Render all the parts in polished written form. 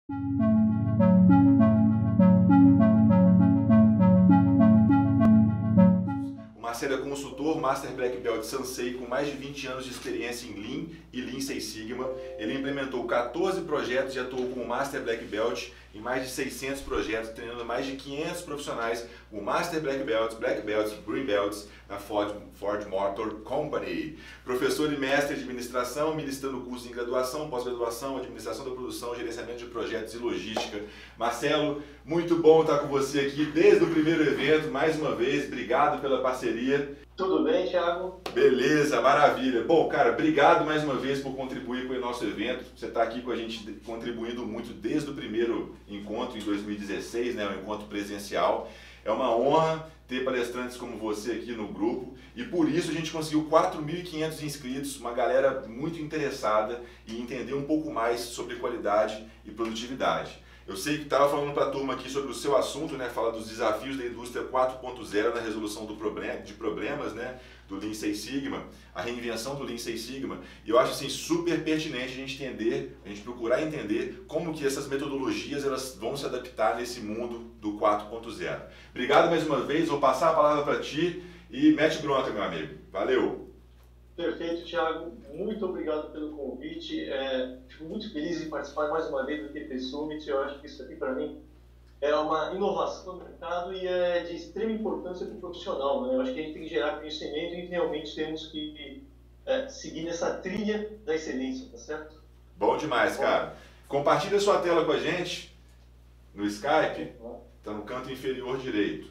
O Marcelo é consultor, Master Black Belt Sansei com mais de 20 anos de experiência em Lean e Lean Six Sigma. Ele implementou 14 projetos e atuou como Master Black Belt em mais de 600 projetos, treinando mais de 500 profissionais com Master Black Belts, Green Belts na Ford Motor Company. Professor e mestre de administração, ministrando cursos em graduação, pós-graduação, administração da produção, gerenciamento de projetos e logística. Marcelo, muito bom estar com você aqui desde o primeiro evento, mais uma vez, obrigado pela parceria. Tudo bem, Thiago? Beleza, maravilha. Bom, cara, obrigado mais uma vez por contribuir com o nosso evento. Você está aqui com a gente contribuindo muito desde o primeiro encontro em 2016, né, o encontro presencial. É uma honra ter palestrantes como você aqui no grupo e por isso a gente conseguiu 4.500 inscritos, uma galera muito interessada em entender um pouco mais sobre qualidade e produtividade. Eu sei que estava falando para a turma aqui sobre o seu assunto, né? Fala dos desafios da indústria 4.0 na resolução de problemas, né? Do Lean Six Sigma, a reinvenção do Lean Six Sigma. E eu acho assim super pertinente a gente entender, a gente procurar entender como que essas metodologias elas vão se adaptar nesse mundo do 4.0. Obrigado mais uma vez, vou passar a palavra para ti e mete bronca, meu amigo. Valeu! Perfeito, Thiago. Muito obrigado pelo convite. Fico muito feliz em participar mais uma vez do TP Summit. Eu acho que isso aqui, para mim, é uma inovação no mercado e é de extrema importância para o profissional, né? Eu acho que a gente tem que gerar conhecimento e realmente temos que seguir nessa trilha da excelência, tá certo? Bom demais, cara. Compartilha sua tela com a gente no Skype. Está no canto inferior direito.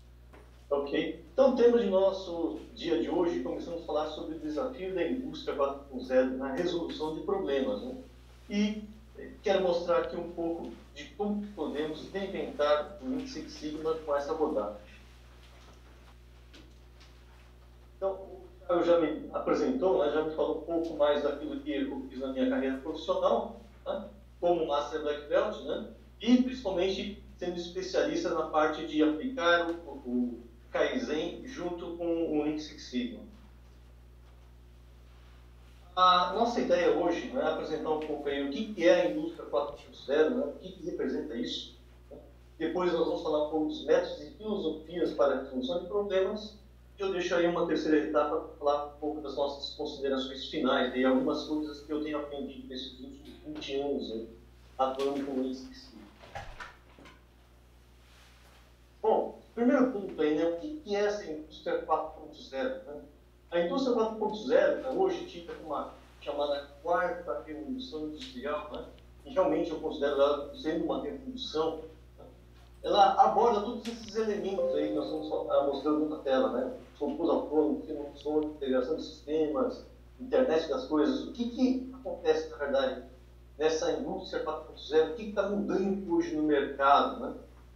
Ok. Então, temos de nosso dia de hoje, começamos a falar sobre o desafio da indústria 4.0 na resolução de problemas, né? E quero mostrar aqui um pouco de como podemos reinventar o Lean Six Sigma com essa abordagem. Então, o Thiago já me apresentou, né? Já me falou um pouco mais daquilo que eu fiz na minha carreira profissional, né? Como Master Black Belt, né? E principalmente sendo especialista na parte de aplicar o Kaizen junto com o Lean Six Sigma. A nossa ideia hoje, né, é apresentar um pouco aí o que é a indústria 4.0, né, o que representa isso. Né? Depois nós vamos falar um pouco dos métodos e filosofias para a resolução de problemas. E eu deixo aí uma terceira etapa para falar um pouco das nossas considerações finais e algumas coisas que eu tenho aprendido nesses últimos 20 anos, né, atuando com o Lean Six Sigma. Bom, primeiro ponto aí, né? O que é essa indústria 4.0? Né? A indústria 4.0, hoje tida como uma chamada quarta revolução industrial, né? E realmente eu considero ela sendo uma revolução. Né? Ela aborda todos esses elementos aí que nós estamos mostrando na tela, né? Compus autônomo, simulação, integração de sistemas, internet das coisas. O que acontece, na verdade, nessa indústria 4.0? O que está mudando hoje no mercado, né?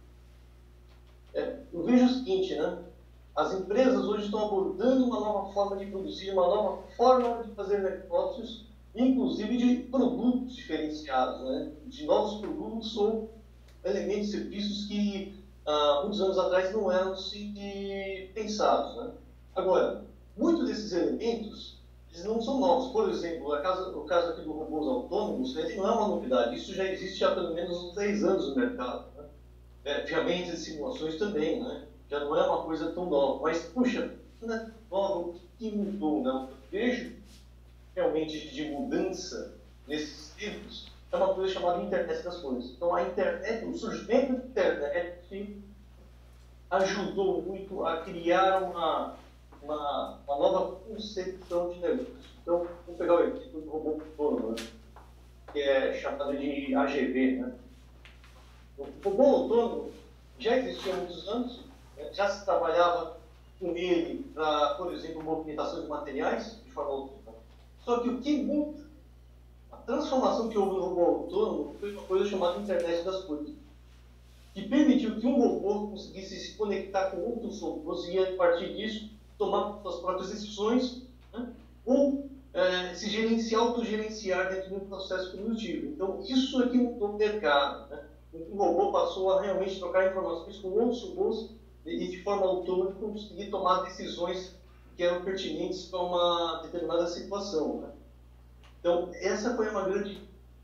Eu vejo o seguinte, né? As empresas hoje estão abordando uma nova forma de produzir, uma nova forma de fazer negócios, inclusive de produtos diferenciados, né? De novos produtos ou elementos, serviços que muitos anos atrás não eram pensados, né? Agora, muitos desses elementos eles não são novos. Por exemplo, o caso aqui do robôs autônomos, ele não é uma novidade. Isso já existe há pelo menos uns 10 anos no mercado. Ferramentas e simulações também, né? Já não é uma coisa tão nova. Mas, puxa, não é nova, o que mudou? Não? Eu vejo realmente de mudança nesses tempos é uma coisa chamada internet das coisas. Então, a internet, o surgimento da internet ajudou muito a criar uma nova concepção de negócio. Então, vamos pegar o exemplo do robô autônomo, né? Que é chamado de AGV, né? O robô autônomo já existia há muitos anos, né? Já se trabalhava com ele para, por exemplo, movimentação de materiais de forma autônoma. Só que o que muda, a transformação que houve no robô autônomo foi uma coisa chamada internet das coisas, que permitiu que um robô conseguisse se conectar com outros robôs e, a partir disso, tomar suas próprias decisões, né? Ou se autogerenciar dentro de um processo produtivo. Então, isso aqui mudou o mercado, né? O robô passou a realmente trocar informações com outros robôs e de forma autônoma conseguir tomar decisões que eram pertinentes para uma determinada situação, né? Então, essa foi uma grande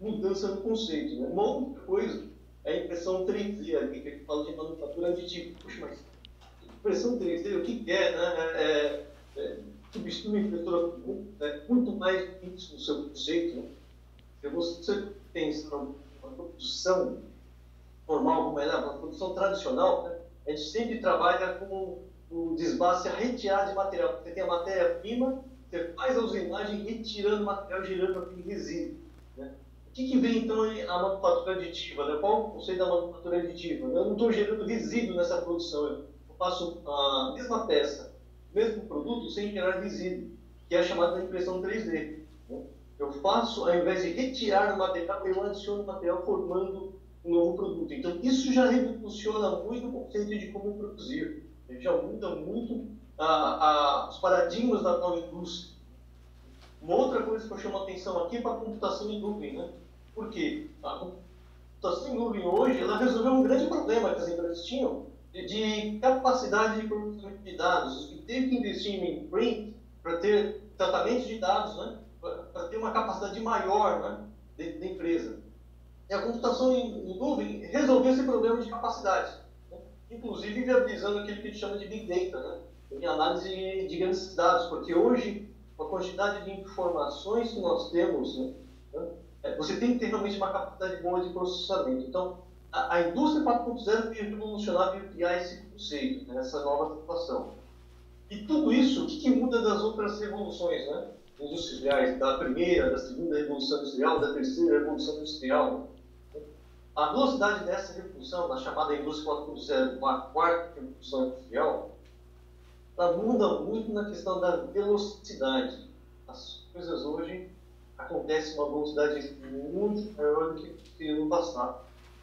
mudança no conceito. Né? Uma outra coisa é a impressão 3D, aqui que a gente fala de manufatura aditiva. Puxa, mas impressão 3D, o que é? Né? Substitui a impressora muito mais difícil no seu conceito. Né? Se você pensa numa produção normal, como é uma produção tradicional, né? A gente sempre trabalha com o desbaste a retirar de material. Você tem a matéria-prima, você faz a usinagem retirando o material, gerando aquele resíduo. Né? O que vem, então, a manufatura aditiva? Né? Qual o conceito da manufatura aditiva? Eu não estou gerando resíduo nessa produção. Eu faço a mesma peça, o mesmo produto, sem gerar resíduo, que é a chamada impressão 3D. Né? Eu faço, ao invés de retirar o material, eu adiciono o material formando um novo produto. Então, isso já revoluciona muito o conceito de como produzir. Já muda muito os paradigmas da nova indústria. Uma outra coisa que eu chamo a atenção aqui é para a computação em nuvem. Né? Por quê? A computação em nuvem hoje ela resolveu um grande problema que as empresas tinham de capacidade de produção de dados. E teve que investir em mainframe para ter tratamento de dados, né? Para ter uma capacidade maior, né? dentro da empresa. E a computação em nuvem resolveu esse problema de capacidade, né? Inclusive viabilizando aquilo que a gente chama de Big Data, né? De análise de grandes dados, porque hoje, com a quantidade de informações que nós temos, né? Você tem que ter realmente uma capacidade boa de processamento. Então, a indústria 4.0 veio revolucionar, veio criar esse conceito, né? Essa nova situação. E tudo isso, o que muda das outras revoluções, né? Industriais, da primeira, da segunda revolução industrial, da terceira revolução industrial, né? A velocidade dessa revolução, da chamada indústria 4.0, uma quarta revolução industrial, ela muda muito na questão da velocidade. As coisas hoje acontecem com uma velocidade muito maior do que no passado.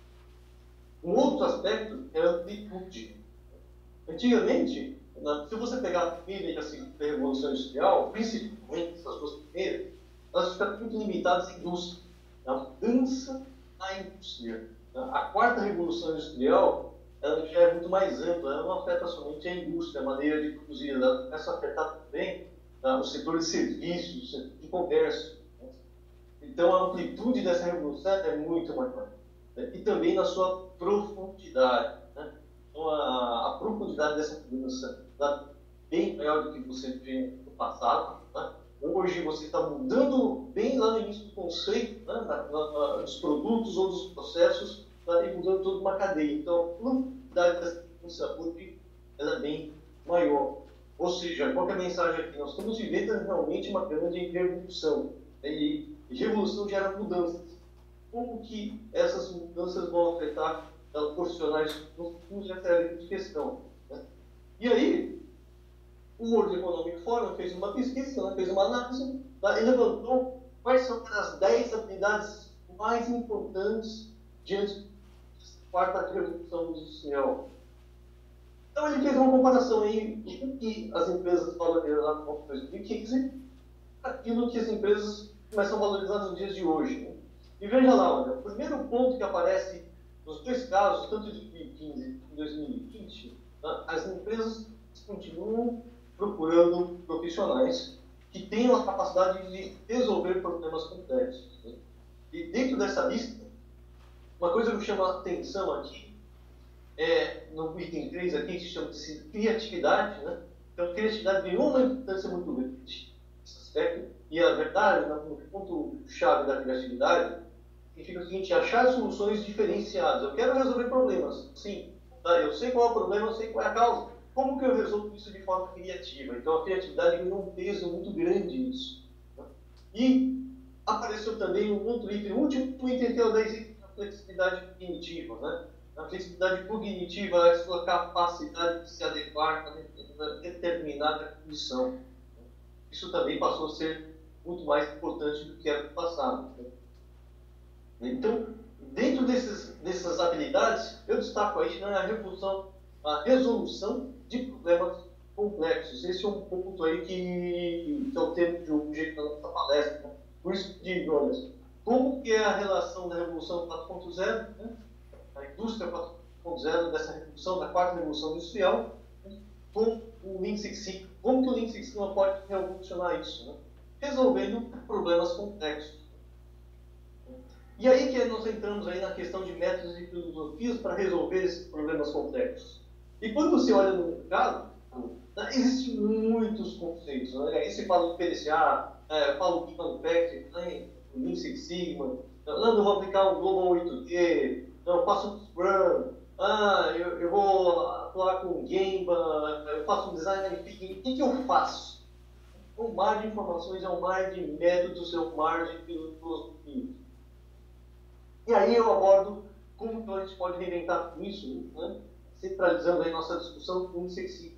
Um outro aspecto é a amplitude. Antigamente, se você pegar a primeira e a segunda revolução industrial, principalmente essas duas primeiras, elas ficaram muito limitadas à indústria. A mudança na indústria. A quarta revolução industrial ela já é muito mais ampla, ela não afeta somente a indústria, a maneira de produzir, ela começa a afetar também o setor de serviços, o setor de comércio. Né? Então a amplitude dessa revolução é muito maior. Né? E também na sua profundidade. Né? Então a profundidade dessa mudança é bem maior do que você vê no passado. Né? Hoje você está mudando bem lá no início do conceito, né? Dos produtos ou dos processos, e mudando toda uma cadeia. Então, a profundidade dessa mudança hoje ela é bem maior. Ou seja, qual é a mensagem aqui? Nós estamos vivendo realmente uma grande revolução. Né? E revolução gera mudanças. Como que essas mudanças vão afetar os profissionais no futuro? Essa é a grande questão. Né? E aí, o World Economic Forum fez uma pesquisa, né? Fez uma análise, e levantou quais são as 10 habilidades mais importantes diante da quarta revolução industrial. Então ele fez uma comparação aí do que as empresas valorizaram no ano 2015 aquilo que as empresas começam a valorizar nos dias de hoje. Né? E veja lá, olha, o primeiro ponto que aparece nos dois casos, tanto de 2015 e 2020, né? As empresas continuam procurando profissionais que tenham a capacidade de resolver problemas complexos. Né? E dentro dessa lista, uma coisa que me chama a atenção aqui no item 3 aqui, que se chama de criatividade. Né? Então, criatividade tem uma importância muito grande nesse aspecto. E a verdade, no ponto-chave da criatividade, significa o seguinte: achar soluções diferenciadas. Eu quero resolver problemas, sim. Tá? Eu sei qual é o problema, eu sei qual é a causa. Como que eu resolvo isso de forma criativa? Então, a criatividade ganhou um peso muito grande nisso. Né? E apareceu também um outro item, o último item que é o 10 itens da flexibilidade cognitiva. Né? A flexibilidade cognitiva é a sua capacidade de se adequar a determinada condição. Isso também passou a ser muito mais importante do que era no passado. Né? Então, dentro dessas habilidades, eu destaco aí, né, a resolução de problemas complexos. Esse é um ponto aí que é o tema de hoje da nossa palestra. Né? Por isso, digo, olha, como que é a relação da Revolução 4.0, né? A indústria 4.0, dessa revolução, da quarta revolução industrial, né? Com o Lean Six Sigma. Como que o Lean Six Sigma pode revolucionar isso? Né? Resolvendo problemas complexos. E aí que nós entramos aí na questão de métodos e filosofias para resolver esses problemas complexos. E quando você olha no mercado, existem muitos conceitos. Né? Aí você fala do PDCA, fala do Manufacturing, o Lean Six Sigma, eu vou aplicar o Global 8D, eu faço um Scrum, eu vou atuar com Gemba, eu faço um Design Thinking. O que eu faço? Um mar de informações, é um mar de métodos, é um mar de filosofia. E aí eu abordo como a gente pode reinventar com isso, né? Centralizando aí nossa discussão com o Lean Six Sigma.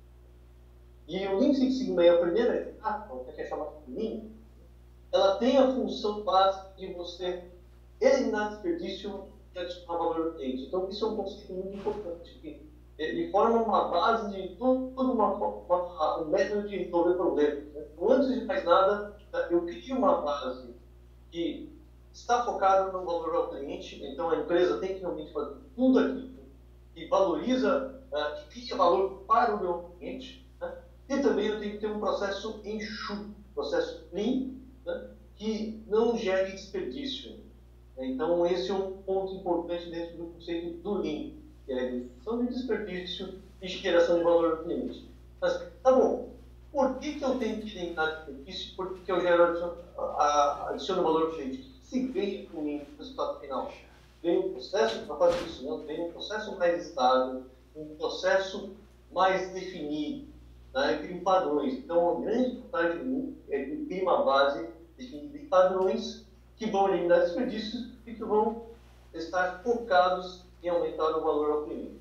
E o Lean Six Sigma é a primeira etapa, que é chamada de Lean, ela tem a função básica de você eliminar desperdício e adicionar valor ao cliente. Então, isso é um conceito muito importante. Ele forma uma base de todo um método de resolver problemas. Né? Então, antes de mais nada, eu crio uma base que está focada no valor ao cliente. Então, a empresa tem que realmente fazer tudo aquilo que valoriza, que cria valor para o meu cliente. Né? E também eu tenho que ter um processo enxuto, processo lean, né? Que não gere desperdício. Então, esse é um ponto importante dentro do conceito do Lean, que é a redução de desperdício e geração de valor ao cliente. Mas, tá bom, por que eu tenho que eliminar desperdício? Por que eu adiciono valor ao cliente? O que se ganha com o resultado final? Ganha um processo para fazer isso, não? Ganha um processo mais estável, um processo mais definido, né? Cria padrões. Então, a grande vantagem do Lean é que cria uma base de padrões que vão eliminar desperdícios e que vão estar focados em aumentar o valor ao cliente.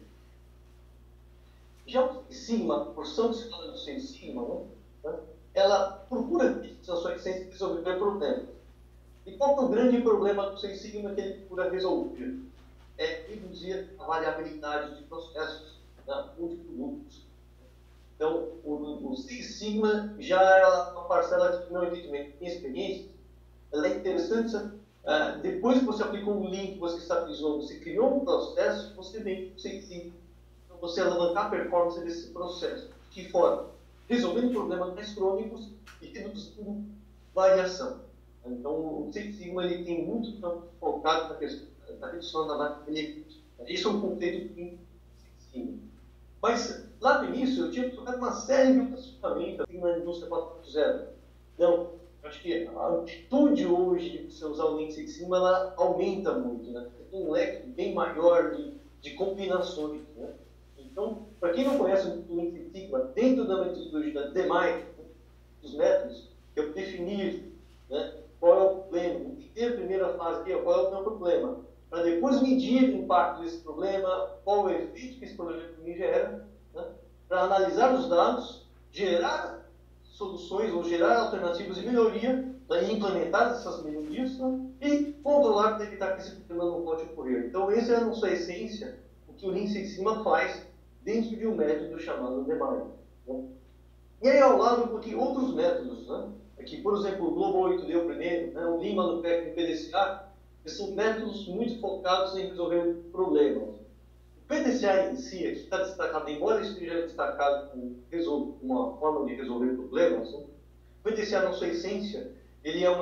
Já o Six Sigma, a porção que se fala do Six Sigma, né, ela procura, na sua essência, resolver problemas. E qual é o grande problema do Six Sigma que ele procura resolver? É reduzir a variabilidade de processos, né, ou de produtos. Então, o Six Sigma já é uma parcela de meu entendimento, minha experiência, ela é interessante. Depois que você aplicou um link, você estabilizou, você criou um processo, você vem com o Six Sigma, para você alavancar a performance desse processo. De que forma? Resolvendo problemas mais crônicos e reduzindo variação. Então, o Six Sigma ele tem muito focado na questão da redução da variabilidade. Isso é um conceito do Six Sigma. Mas, lá no início, eu tinha tocado uma série de outras ferramentas na indústria 4.0. Então, acho que a amplitude hoje de você usar o Lean Six Sigma, ela aumenta muito, né? Tem um leque bem maior de combinações, né? Então, para quem não conhece o Lean Six Sigma, dentro da metodologia da DMAIC, dos métodos, eu definir, né, qual é o problema, entender a primeira fase aqui, qual é o meu problema, para depois medir o impacto desse problema, qual é o efeito que esse problema me gera, né, para analisar os dados, gerar soluções ou gerar alternativas de melhoria, né, e implementar essas melhorias, né, e controlar para evitar que esse problema não volte a ocorrer. Então, essa é a sua essência, o que o Lean Six Sigma faz dentro de um método chamado DMAIC. Né? E aí, ao lado, tem outros métodos, né? Aqui, por exemplo, o Global 8D, o primeiro, né? O Lean Manufacturing, o PDCA, esses são métodos muito focados em resolver problemas. O PDCA em si, aqui está destacado, embora esteja destacado como uma forma de resolver problemas, né? O PDCA, na sua essência, ele é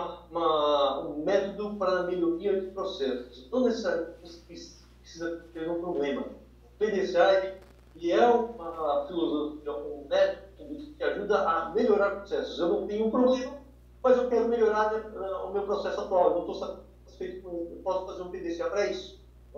um método para a melhoria de processos. Não necessariamente você precisa ter um problema. O PDCA ele é uma filosofia, um método que ajuda a melhorar processos. Eu não tenho um problema, mas eu quero melhorar o meu processo atual. Eu não estou satisfeito com isso. Eu posso fazer um PDCA para isso. Né?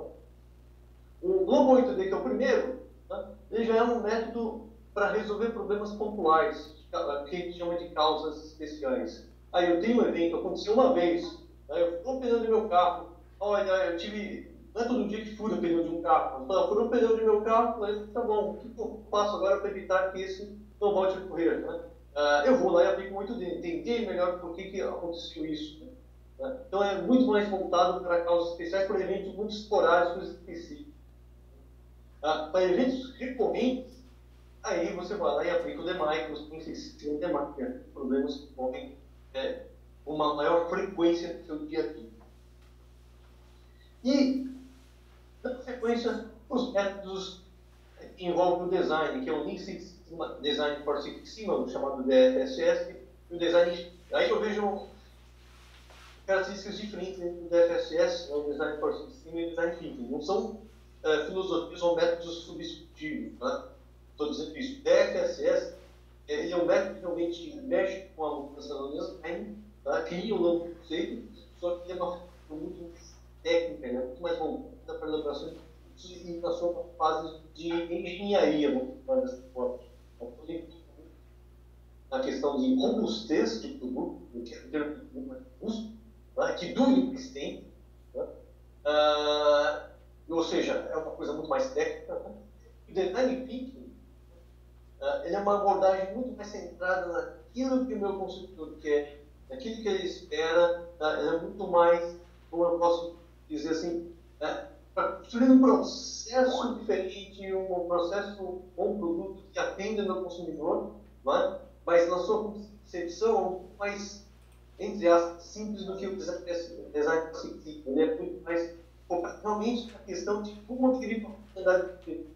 O Global 8D, que é o primeiro, né, ele já é um método para resolver problemas pontuais, que a gente chama de causas especiais. Aí eu tenho um evento, aconteceu uma vez, né, eu fui no pneu do meu carro, olha, eu tive... Não é todo dia que fura o pneu de um carro. Fura o pneu do meu carro, mas tá bom, o que eu faço agora para evitar que isso não volte a ocorrer? Né? Eu vou lá e aplico muito dele, entender melhor por que aconteceu isso. Né? Então é muito mais voltado para causas especiais, para eventos muito esporádicos e específicos. Para eventos recorrentes, aí você vai lá e aplica o DMAIC, os princípios do DMAIC, né? Problemas que ocorrem com uma maior frequência no seu dia a dia. E, na sequência, os métodos que envolvem o design, que é o Lean Six Sigma, Design for Six Sigma, chamado DSS, e o design. Aí eu vejo características diferentes entre o DFSS, o Design for System e o Design Thinking. Não são filosofias ou métodos substitutivos. Tá? Estou dizendo isso. O DFSS ele é um método que realmente mexe com a mudança no design, tá? Cria um novo conceito, só que é uma forma muito mais técnica, né? Muito mais voltada para a elaboração e na sua fase de engenharia, vamos chamar dessa forma. A questão de robustez do produto, que é um termo muito mais robusto, né? Que dure o que se tem, né? Ou seja, é uma coisa muito mais técnica. Né? O Design Thinking ele é uma abordagem muito mais centrada naquilo que o meu consumidor quer, naquilo que ele espera. Ele é muito mais, como eu posso dizer assim, construir um processo diferente, um processo ou um produto que atenda o meu consumidor, né? Mas na sua concepção é um pouco mais, entre aspas, simples do que o design thinking. Ele é muito mais focado realmente na questão de como adquirir uma oportunidade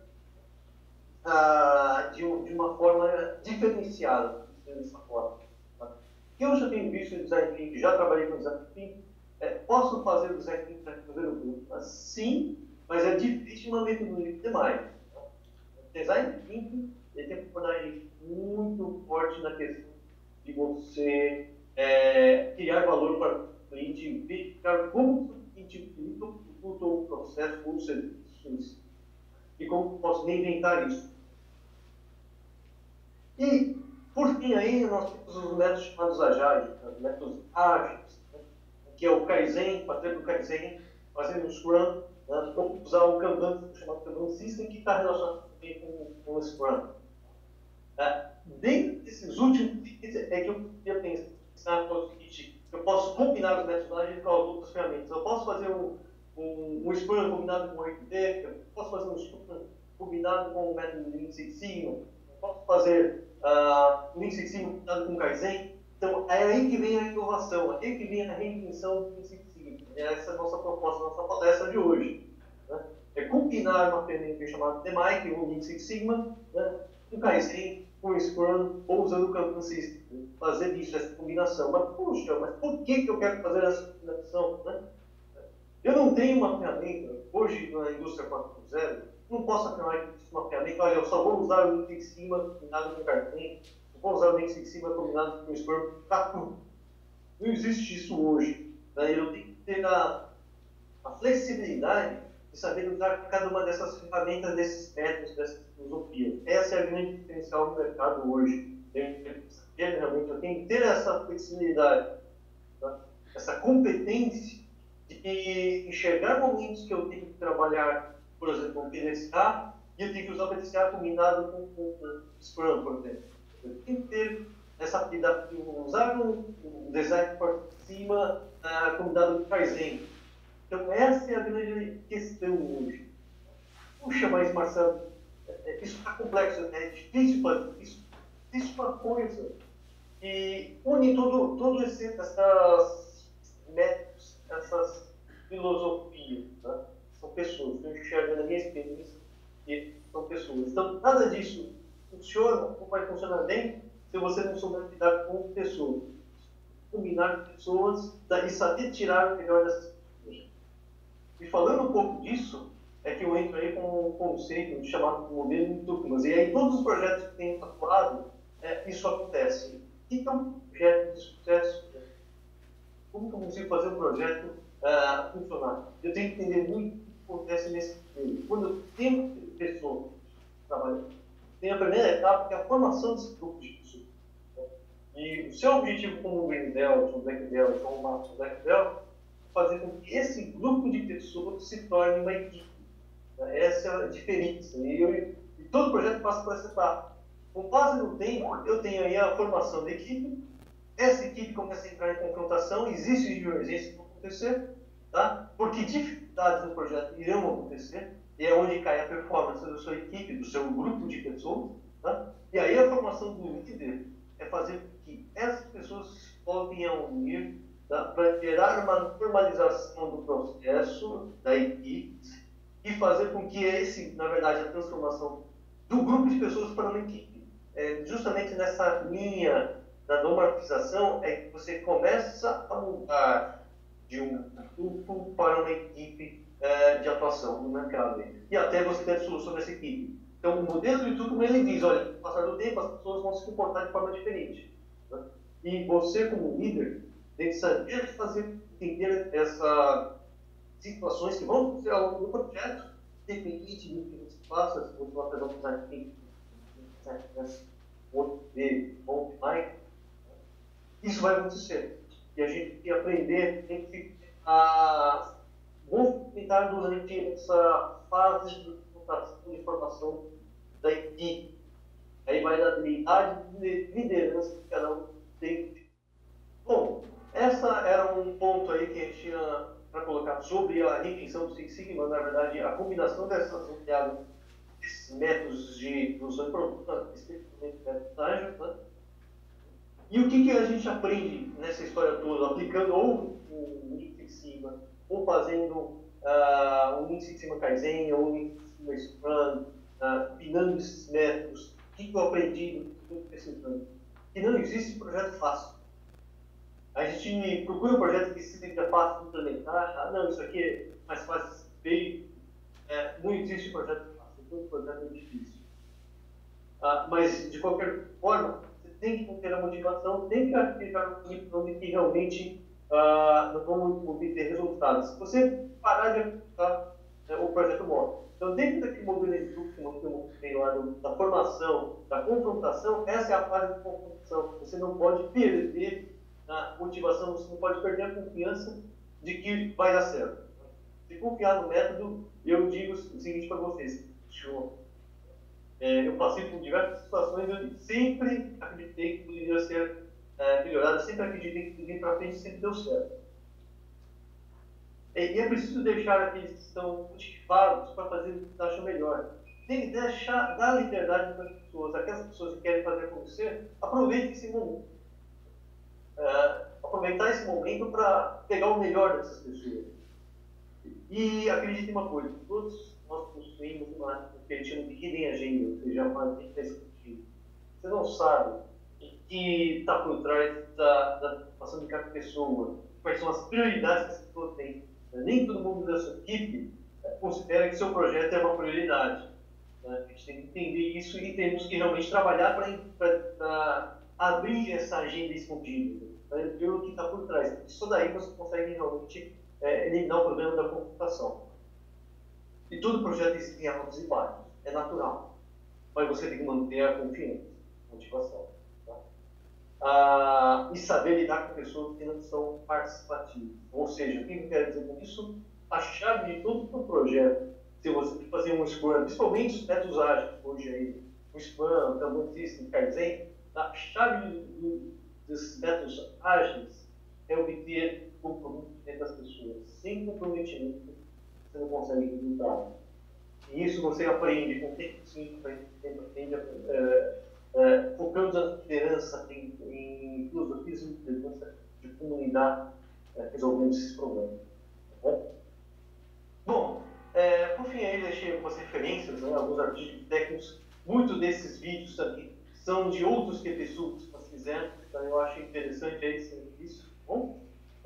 de uma forma diferenciada, dessa forma. Tá? Eu já tenho visto o design thinking, já trabalhei com design thinking, posso fazer o design thinking para fazer o produto? Sim, mas é difícil uma metodologia demais. Tá? O design thinking ele tem uma abordagem muito forte na questão de você criar valor para o cliente, verificar como o cliente utiliza o produto ou o processo ou o serviço e como posso reinventar isso. E, por fim, aí, nós temos os métodos chamados Agile, os métodos ágeis, né? Que é o Kaizen, fazer o Kaizen, fazer o Scrum, né? Ou usar o Kanban, chamado Kanban System, que está relacionado também com o Scrum. Dentro desses últimos itens é que eu queria pensar no seguinte: eu posso combinar os métodos ágeis com as outras ferramentas. Eu posso fazer um Scrum combinado com o 8D, eu posso fazer um Scrum combinado com o método Lean Six Sigma, eu posso fazer Lean Six Sigma combinado com o Kaizen. Então, é aí que vem a inovação, é aí que vem a reinvenção do Lean Six Sigma. Essa é a nossa proposta, a nossa palestra de hoje. Né? É combinar uma ferramenta chamada TheMike, o Lean Six Sigma, né? Com o Kaizen, com o Scrum, ou usando o Kanban System. Fazer isso, essa combinação. Mas, puxa, mas por que eu quero fazer essa combinação? Né? Eu não tenho uma ferramenta, hoje na indústria 4.0, não posso afirmar que existe uma ferramenta, olha, eu só vou usar o Lean Six Sigma combinado com o Kaizen, eu vou usar o Lean Six Sigma combinado com o Scrum, tá tudo. Não existe isso hoje. Né? Eu tenho que ter a flexibilidade de saber usar cada uma dessas ferramentas, desses métodos, dessas filosofias. Essa é a grande diferencial do mercado hoje. Eu tenho que ter essa flexibilidade, tá? Essa competência de enxergar momentos que eu tenho que trabalhar, por exemplo, com o PDCA, e eu tenho que usar o PDCA combinado com o Scrum, por exemplo. Eu tenho que ter essa habilidade de usar um design por cima combinado com o Kaizen. Então, essa é a grande questão hoje. Puxa, mas Marcelo, isso está complexo, é difícil fazer isso. Existe uma coisa que une todos essas métodos, essas filosofias. Né? São pessoas, eu enxergo na minha experiência que são pessoas. Então, nada disso funciona ou vai funcionar bem se você não souber lidar com pessoas. Combinar pessoas e saber tirar o melhor dessas pessoas. E falando um pouco disso, é que eu entro aí com um conceito chamado de modelo de Tuckman. E aí todos os projetos que tenho atuado, isso acontece. O que é um projeto de sucesso? Como que eu consigo fazer um projeto funcionar? Eu tenho que entender muito o que acontece nesse período. Quando eu tenho pessoas trabalhando, tem a primeira etapa, que é a formação desse grupo de pessoas. E o seu objetivo como um Green Belt, um Black Belt ou um Master Black Belt, fazer com que esse grupo de pessoas se torne uma equipe. Essa é a diferença. E todo projeto passa por essa etapa. Com base no tempo, eu tenho aí a formação da equipe. Essa equipe começa a entrar em confrontação, existem divergências que vão acontecer, tá? Porque dificuldades no projeto irão acontecer, e é onde cai a performance da sua equipe, do seu grupo de pessoas. Tá? E aí a formação do líder é fazer com que essas pessoas voltem a unir, tá? Para gerar uma normalização do processo da equipe e fazer com que na verdade, a transformação do grupo de pessoas para uma equipe. Justamente nessa linha da normatização é que você começa a mudar de um grupo para uma equipe de atuação no mercado. E até você ter a solução dessa equipe. Então, o modelo de tudo, ele diz, olha, com o passar do tempo, as pessoas vão se comportar de forma diferente. Né? E você, como líder, tem que saber fazer entender essas situações que vão acontecer ao longo do projeto, independente do que você faça, se você vai fazer um design online, isso vai acontecer. E a gente tem que aprender, tem que movimentar durante essa fase de computação de informação da equipe. Aí vai da habilidade de liderança que cada um tem. Bom, essa era um ponto aí que a gente tinha para colocar sobre a reinvenção do Six Sigma, na verdade, a combinação desses métodos de produção de produto, especificamente métodos ágeis, né? E o que a gente aprende nessa história toda, aplicando ou o Lean Six Sigma, ou fazendo um Lean Six Sigma Kaizen, ou um Lean Six Sigma Scrum, combinando esses métodos, o que eu aprendi precisando? Que não existe projeto fácil. A gente procura um projeto que seja fácil de implementar, não, isso aqui é mais fácil de ser feito. Não existe projeto fácil, todo projeto é difícil. Mas, de qualquer forma, tem que ter a motivação, tem que aplicar um nível de que realmente nós vamos obter resultados. Se você parar de aplicar, o projeto morre. Então, dentro daquele modelo de fluxo que eu mostrei lá da formação, da confrontação, essa é a fase de confrontação. Você não pode perder a motivação, você não pode perder a confiança de que vai dar certo. Se confiar no método, eu digo o seguinte para vocês. Eu passei por diversas situações, eu sempre acreditei que poderia ser melhorado, sempre acreditei que poderia ir para frente, sempre deu certo. E é preciso deixar aqueles que estão motivados para fazer o que acham melhor. Tem que dar liberdade para as pessoas, aquelas pessoas que querem fazer acontecer, aproveitem esse momento. Aproveitar esse momento para pegar o melhor dessas pessoas. E acredite em uma coisa, todos nós possuímos uma que a gente chama de hidden agenda, ou seja, uma agenda escondida. Você não sabe o que está por trás da participação de cada pessoa, quais são as prioridades que essa pessoa tem. Nem todo mundo da sua equipe considera que seu projeto é uma prioridade. A gente tem que entender isso e temos que realmente trabalhar para abrir essa agenda escondida, para ver o que está por trás. Isso daí você consegue realmente eliminar o problema da computação. E todo projeto tem altos e baixos, é natural. Mas você tem que manter a confiança, a motivação. Tá? E saber lidar com pessoas que não são participativas. Ou seja, o que eu quero dizer com isso? A chave de todo o projeto, se você fazer um Scrum, principalmente os métodos ágeis, hoje aí, o Scrum, Kanban System, Kaizen, a chave desses métodos ágeis é obter comprometimento das pessoas. Sem comprometimento, você não consegue resultado. E isso você aprende com o tempo sim, aprende focando na liderança em filosofias de liderança de como lidar resolvendo esses problemas. Tá bom? Bom, por fim aí deixei algumas referências, né, alguns artigos técnicos. Muitos desses vídeos também são de outros QPSUs que nós fizemos, então eu acho interessante aí isso. Tá bom?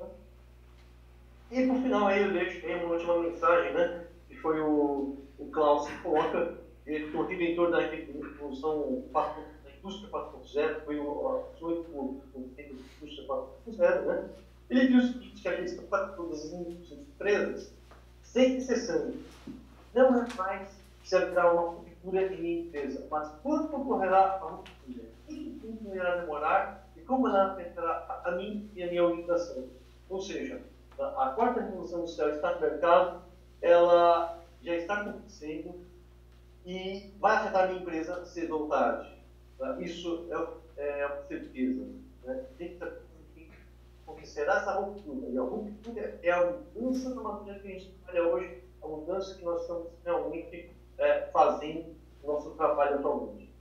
E por final aí eu deixo uma última mensagem, né, que foi o Klaus que coloca, ele foi o inventor da revolução da indústria 4.0, foi o conceito da indústria 4.0, né? Ele diz o seguinte, que a questão para todas as empresas, sem exceção, não é mais será uma ruptura em minha empresa, mas quando ocorrerá a ruptura, em que tempo irá demorar e como ela afetará a mim e a minha organização. Ou seja, a quarta revolução industrial está no mercado, ela já está acontecendo e vai afetar a minha empresa cedo ou tarde. Isso é uma certeza. Né? Tem que acontecerá essa ruptura. E a ruptura é a mudança da maneira que a gente trabalha hoje, a mudança que nós estamos realmente fazendo no nosso trabalho atualmente.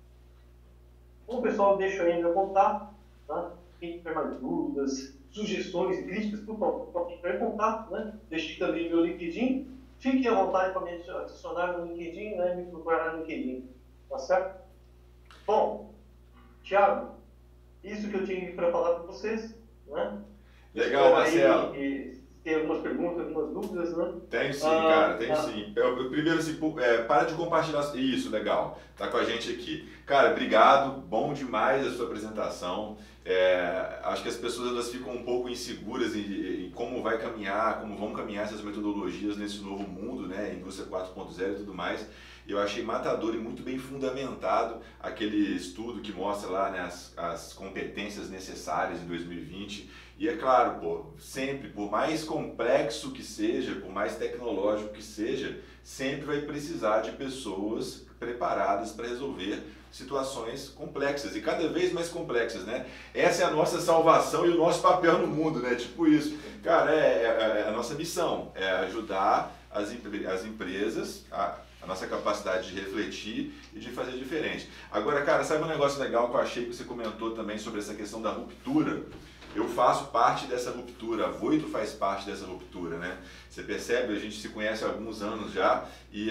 Bom, pessoal, deixo aí meu contato. Tá? Quem tiver mais dúvidas, sugestões e críticas, por favor, pode entrar em contato. Né? Deixe também meu LinkedIn. Fiquem à vontade para me adicionar no LinkedIn, né? Me procurar no LinkedIn. Tá certo? Bom, Thiago, isso que eu tinha para falar com vocês, né? Legal, Marcelo. Tem algumas perguntas, algumas dúvidas, né? Tem sim, cara, tem sim. Primeiro, assim, para de compartilhar. Isso, legal. Tá com a gente aqui. Cara, obrigado. Bom demais a sua apresentação. Acho que as pessoas elas ficam um pouco inseguras em como vai caminhar, como vão caminhar essas metodologias nesse novo mundo, né? Indústria 4.0 e tudo mais. Eu achei matador e muito bem fundamentado aquele estudo que mostra lá, né, as competências necessárias em 2020. E é claro, pô, sempre, por mais complexo que seja, por mais tecnológico que seja, sempre vai precisar de pessoas preparadas para resolver situações complexas e cada vez mais complexas, né? Essa é a nossa salvação e o nosso papel no mundo, né? Tipo isso. Cara, é a nossa missão, é ajudar as empresas a nossa capacidade de refletir e de fazer diferente. Agora, cara, sabe um negócio legal que eu achei que você comentou também sobre essa questão da ruptura? Eu faço parte dessa ruptura, a Voito faz parte dessa ruptura, né? Você percebe, a gente se conhece há alguns anos já e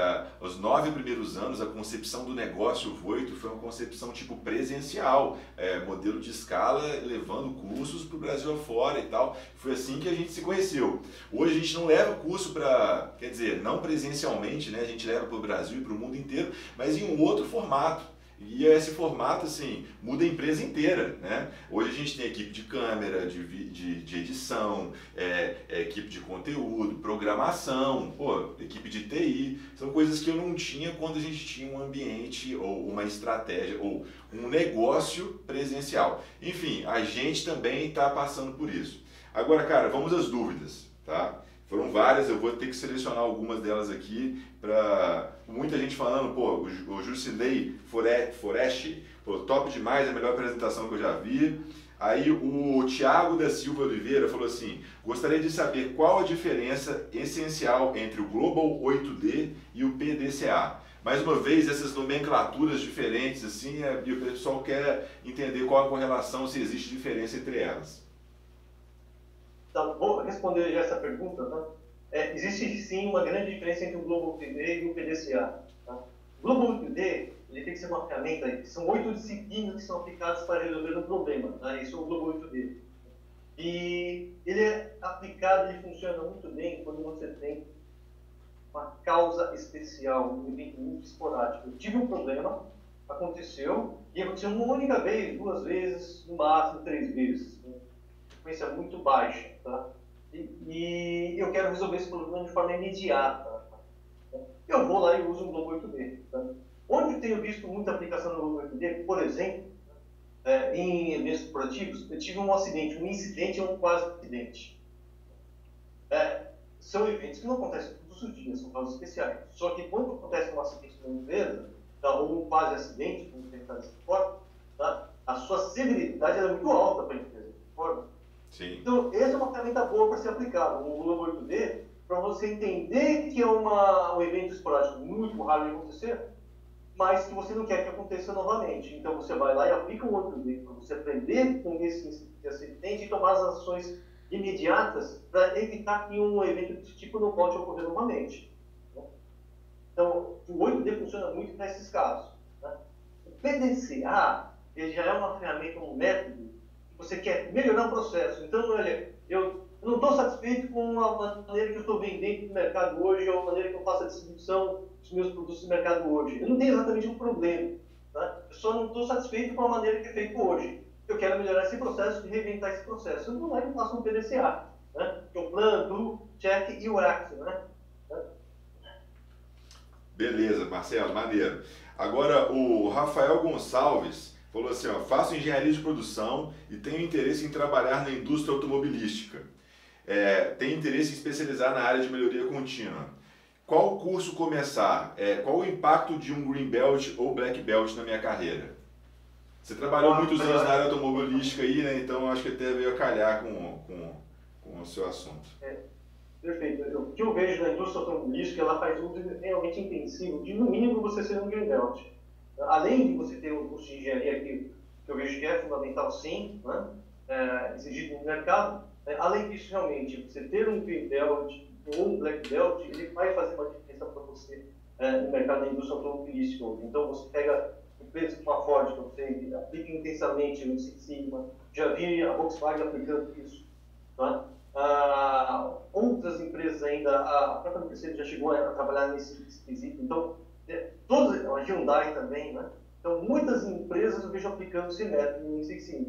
os 9 primeiros anos a concepção do negócio Voito foi uma concepção tipo presencial, modelo de escala, levando cursos para o Brasil afora e tal. Foi assim que a gente se conheceu. Hoje a gente não leva curso para, quer dizer, não presencialmente, né? A gente leva para o Brasil e para o mundo inteiro, mas em um outro formato. E esse formato, assim, muda a empresa inteira, né? Hoje a gente tem equipe de câmera, de edição, equipe de conteúdo, programação, equipe de TI. São coisas que eu não tinha quando a gente tinha um ambiente ou uma estratégia ou um negócio presencial. Enfim, a gente também está passando por isso. Agora, cara, vamos às dúvidas, tá? Foram várias, eu vou ter que selecionar algumas delas aqui para muita gente falando, o Jusilei Foreste, top demais, a melhor apresentação que eu já vi. Aí o Thiago da Silva Oliveira falou assim, gostaria de saber qual a diferença essencial entre o Global 8D e o PDCA. Mais uma vez, essas nomenclaturas diferentes, assim, e o pessoal quer entender qual a correlação, se existe diferença entre elas. Então, vou responder já essa pergunta. Tá? Existe sim uma grande diferença entre o Global 8D e o PDCA. Tá? O Global 8D ele tem que ser uma ferramenta, são 8 disciplinas que são aplicadas para resolver um problema. Tá? Isso é o Global 8D. E ele é aplicado, ele funciona muito bem quando você tem uma causa especial, um evento muito esporádico. Eu tive um problema, aconteceu, e aconteceu uma única vez, 2 vezes, no máximo 3 vezes. Né? Frequência muito baixa, tá? E eu quero resolver esse problema de forma imediata. Tá? Eu vou lá e uso o Global 8D. Tá? Onde eu tenho visto muita aplicação no Global 8D, por exemplo, em eventos corporativos, eu tive um acidente, um incidente ou um quase acidente. São eventos que não acontecem todos os dias, são casos especiais. Só que quando acontece um acidente numa empresa, tá? Ou um quase acidente, como tem que estar dessa forma, tá? A sua severidade é muito alta para a empresa. Sim. Então, essa é uma ferramenta boa para ser aplicada, o Global 8D, para você entender que é um evento esporádico muito raro de acontecer, mas que você não quer que aconteça novamente. Então, você vai lá e aplica o 8D para você aprender com esse acidente e tomar as ações imediatas para evitar que um evento desse tipo não volte a ocorrer novamente. Né? Então, o 8D funciona muito nesses casos. Né? O PDCA ele já é uma ferramenta, um método você quer melhorar o processo. Então, olha, eu não estou satisfeito com a maneira que eu estou vendendo no mercado hoje ou a maneira que eu faço a distribuição dos meus produtos no mercado hoje. Eu não tenho exatamente um problema. Tá? Eu só não estou satisfeito com a maneira que é feito hoje. Eu quero melhorar esse processo e reinventar esse processo. Eu vou lá e faço um PDCA. Né? Que é o Plan, Do, Check e o Act. Né? Beleza, Marcelo, maneiro. Agora, o Rafael Gonçalves falou assim, faço engenharia de produção e tenho interesse em trabalhar na indústria automobilística. Tenho interesse em especializar na área de melhoria contínua. Qual curso começar? Qual o impacto de um Green Belt ou Black Belt na minha carreira? Você trabalhou muitos anos na área automobilística aí, né? Então acho que até veio a calhar com o seu assunto. Perfeito. O que eu vejo na indústria automobilística, ela faz uso realmente intensivo de, no mínimo, você ser um Green Belt. Além de você ter um curso de engenharia que eu vejo que é fundamental, sim, né? Exigido no mercado, além disso, realmente, você ter um Green Belt ou um Black Belt, ele vai fazer uma diferença para você no mercado da indústria automobilística. Então, você pega empresas como a Ford, que eu sei, que aplica intensamente o Six Sigma, já vi a Volkswagen aplicando isso. Tá? Outras empresas ainda, a própria Mercedes já chegou a trabalhar nesse quesito. Então, todas, a Hyundai também, né? Então, muitas empresas eu vejo aplicando esse método em Six Sigma.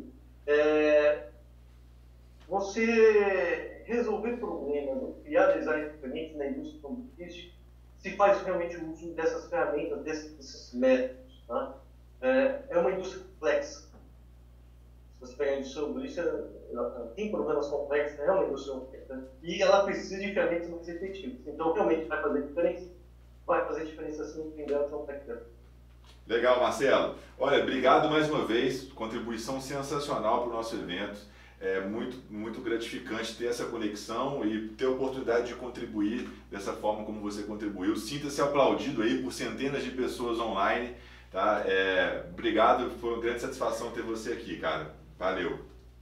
Você resolver problemas, criar design diferente na indústria automobilística, se faz realmente uso dessas ferramentas, desses métodos. Tá? É uma indústria complexa. Se você pegar a indústria automobilística, ela tem problemas complexos, é uma indústria complexa, e ela precisa de ferramentas mais efetivas. Então, realmente vai fazer diferença. Vai fazer diferença sim, dependendo do que Legal, Marcelo. Olha, obrigado mais uma vez, contribuição sensacional para o nosso evento. É muito gratificante ter essa conexão e ter a oportunidade de contribuir dessa forma como você contribuiu. Sinta-se aplaudido aí por centenas de pessoas online, tá? Obrigado, foi uma grande satisfação ter você aqui, cara. Valeu.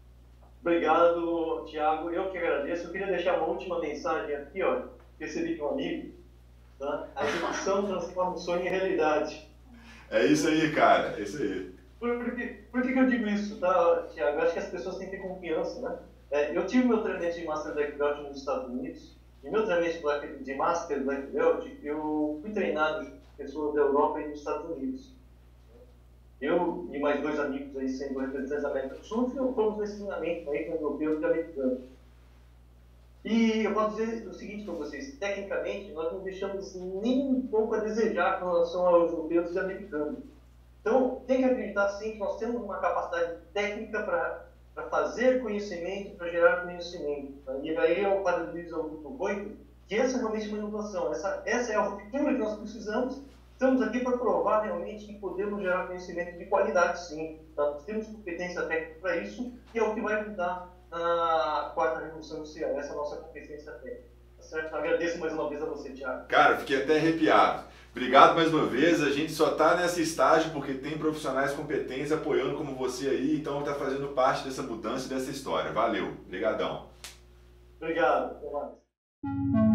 Obrigado, Thiago. Eu que agradeço. Eu queria deixar uma última mensagem aqui, ó. Recebi de um amigo, tá? A educação transforma o sonho em realidade. É isso aí, cara. É isso aí. Por que eu digo isso, tá, Thiago? Eu acho que as pessoas têm que ter confiança, né? Eu tive meu treinamento de Master Black Belt nos Estados Unidos, e meu treinamento de Master Black Belt, eu fui treinado por pessoas da Europa e dos Estados Unidos. Eu e mais 2 amigos aí, sendo representantes da América do Sul, fomos nesse treinamento aí com europeus e americanos. E eu posso dizer o seguinte para vocês, tecnicamente, nós não deixamos nem um pouco a desejar com relação aos europeus e americanos. Então, tem que acreditar sim que nós temos uma capacidade técnica para fazer conhecimento, para gerar conhecimento. Tá? E aí eu paralelizo ao grupo 8, que essa é realmente uma inovação, essa é a ruptura que nós precisamos. Estamos aqui para provar realmente que podemos gerar conhecimento de qualidade sim. Tá? Nós temos competência técnica para isso, e é o que vai mudar na 4ª Revolução Industrial, essa é a nossa competência técnica. Tá certo? Agradeço mais uma vez a você, Thiago. Cara, fiquei até arrepiado. Obrigado mais uma vez, a gente só está nessa estágio porque tem profissionais competentes apoiando como você aí, então está fazendo parte dessa mudança e dessa história. Valeu, obrigadão. Obrigado, até mais.